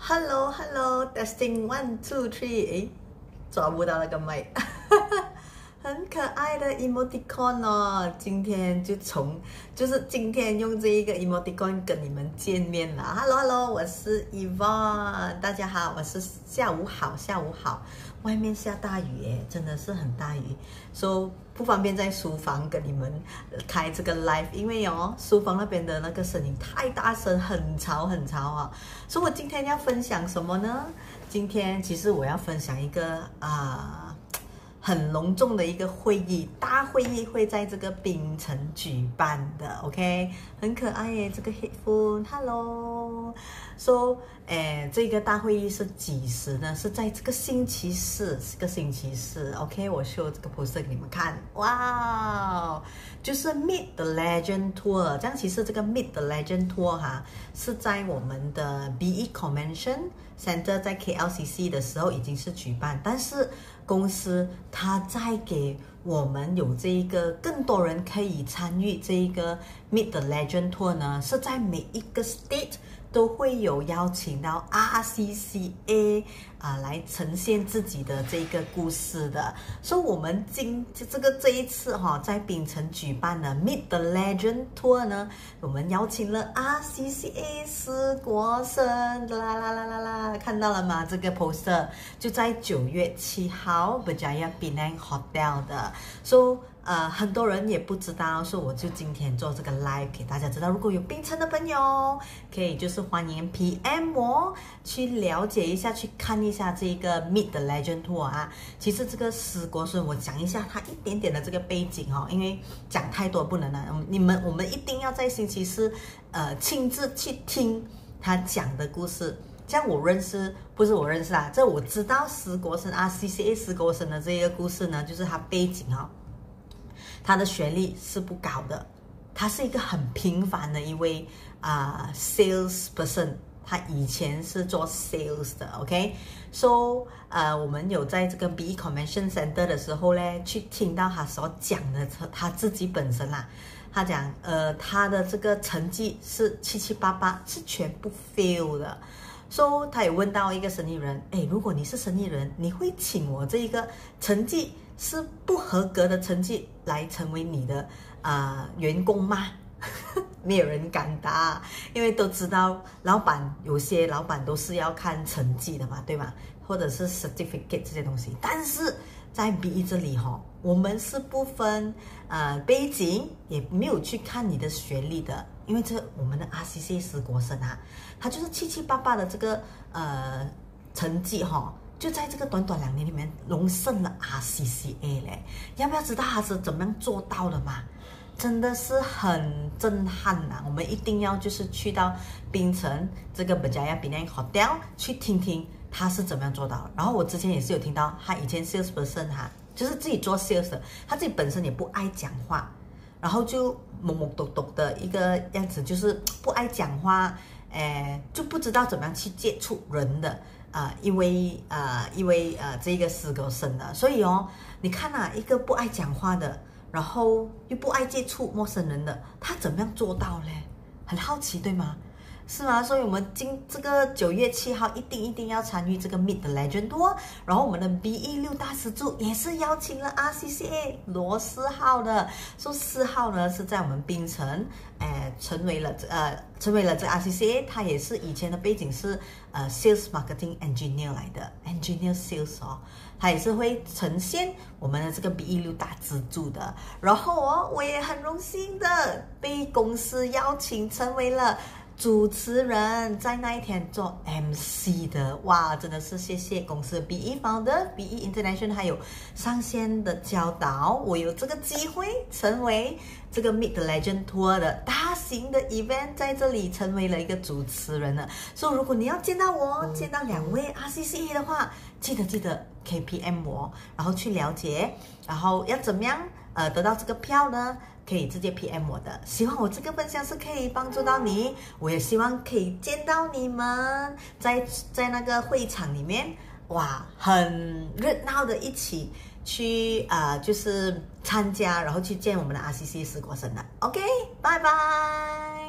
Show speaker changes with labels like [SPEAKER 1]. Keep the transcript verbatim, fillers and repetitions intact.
[SPEAKER 1] Hello Hello Testing one two three， 诶，抓不到那个麦，很可爱的 emoticon 哦。今天就从就是今天用这一个 emoticon 跟你们见面了。Hello Hello， 我是 Yvonne， 大家好，我是下午好，下午好。外面下大雨耶，真的是很大雨，所以不方便在书房跟你们开这个 live， 因为哦，书房那边的那个声音太大声，很吵很吵啊。所以我今天要分享什么呢？今天其实我要分享一个啊、呃、很隆重的一个会议，大会议会在这个槟城举办的 ，OK， 很可爱耶，这个 headphone，Hello。So， 诶，这个大会议是几时呢？是在这个星期四，是个星期四 ，OK， 我 show 这个 poster 给你们看，哇，就是 Meet the Legend Tour。这样其实这个 Meet the Legend Tour 哈，是在我们的 B E Convention Center 在 K L C C 的时候已经是举办，但是公司它在给我们有这一个更多人可以参与这一个 Meet the Legend Tour 呢，是在每一个 state 都会有邀请到 R C C A 啊、呃、来呈现自己的这个故事的。所以我们今这个这一次哈、哦，在槟城举办的 Meet the Legend Tour 呢，我们邀请了 R C C A 施国生，啦啦啦啦啦，看到了吗？这个 poster 就在九月七号 Berjaya Penang Hotel 的。So呃，很多人也不知道，所以我就今天做这个 live 给大家知道。如果有槟城的朋友，可以就是欢迎 P M 我去了解一下，去看一下这个 Meet the Legend Tour 啊。其实这个施国生，我讲一下他一点点的这个背景哦，因为讲太多不能了。你们我们一定要在星期四，呃，亲自去听他讲的故事。这样我认识，不是我认识啊，这我知道施国生啊 ，C C A 施国生的这个故事呢，就是他背景哦。他的学历是不高的，他是一个很平凡的一位啊、呃、sales person， 他以前是做 sales 的 ，OK，so 呃我们有在这个 B E Convention Center 的时候呢，去听到他所讲的他自己本身啦，他讲呃他的这个成绩是七七八八，是全部 fail 的。So 他也问到一个生意人，哎，如果你是生意人，你会请我这一个成绩是不合格的成绩来成为你的啊、呃、员工吗？没有人敢答，因为都知道老板有些老板都是要看成绩的嘛，对吗？或者是 certificate 这些东西。但是在 B E 这里哈、哦，我们是不分呃背景，也没有去看你的学历的，因为这我们的 R C C A 施国生啊，他就是七七八八的这个呃成绩哈、哦。就在这个短短两年里面，荣升了 R C C A 嘞，要不要知道他是怎么样做到的嘛？真的是很震撼呐、啊！我们一定要就是去到槟城这个 Berjaya Penang Hotel 去听听他是怎么样做到的。然后我之前也是有听到，他以前 sales person 哈，就是自己做 sales 的，他自己本身也不爱讲话，然后就懵懵懂懂的一个样子，就是不爱讲话，诶，就不知道怎么样去接触人的。啊、呃，因为呃，因为呃，这个施国生的，所以哦，你看啊，一个不爱讲话的，然后又不爱接触陌生人的，他怎么样做到嘞？很好奇，对吗？是吗？所以我们今这个九月七号一定一定要参与这个 Meet the Legend Tour， 然后我们的 B E 六大师助也是邀请了 R C C A 罗四号的，说四号呢是在我们槟城，呃，成为了呃成为了这 R C C A， 他也是以前的背景是呃 Sales Marketing Engineer 来的 ，Engineer Sales 哦，他也是会呈现我们的这个 B E 六大资助的，然后哦，我也很荣幸的被公司邀请成为了主持人，在那一天做 M C 的，哇，真的是谢谢公司的 B E Founder、B E International 还有上线的教导，我有这个机会成为这个 Meet the Legend Tour 的大型的 event， 在这里成为了一个主持人了。所以如果你要见到我，见到两位 R C C A 的话，记得记得可以 P M 我，然后去了解，然后要怎么样呃得到这个票呢？可以直接 P M 我的，希望我这个分享是可以帮助到你，我也希望可以见到你们，在在那个会场里面，哇，很热闹的一起去呃，就是参加，然后去见我们的 R C C 施国生的 ，OK， 拜拜。